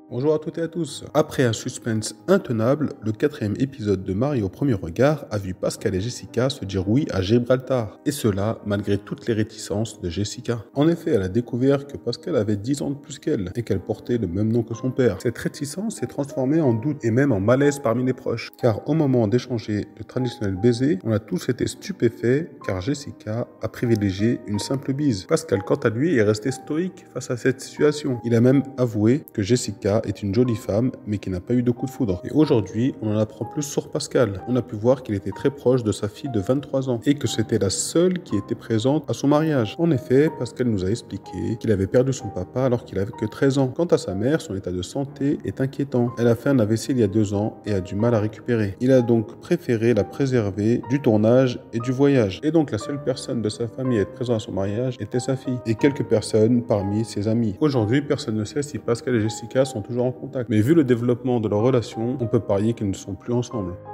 Bonjour à toutes et à tous. Après un suspense intenable, le quatrième épisode de Marie au premier regard a vu Pascal et Jessica se dire oui à Gibraltar. Et cela malgré toutes les réticences de Jessica. En effet, elle a découvert que Pascal avait 10 ans de plus qu'elle et qu'elle portait le même nom que son père. Cette réticence s'est transformée en doute et même en malaise parmi les proches. Car au moment d'échanger le traditionnel baiser, on a tous été stupéfaits car Jessica a privilégié une simple bise. Pascal, quant à lui, est resté stoïque face à cette situation. Il a même avoué que Jessica est une jolie femme, mais qui n'a pas eu de coup de foudre. Et aujourd'hui, on en apprend plus sur Pascal. On a pu voir qu'il était très proche de sa fille de 23 ans et que c'était la seule qui était présente à son mariage. En effet, Pascal nous a expliqué qu'il avait perdu son papa alors qu'il avait que 13 ans. Quant à sa mère, son état de santé est inquiétant. Elle a fait un AVC il y a 2 ans et a du mal à récupérer. Il a donc préféré la préserver du tournage et du voyage. Et donc la seule personne de sa famille à être présente à son mariage était sa fille et quelques personnes parmi ses amis. Aujourd'hui, personne ne sait si Pascal et Jessica sont toujours en contact. Mais vu le développement de leur relation, on peut parier qu'ils ne sont plus ensemble.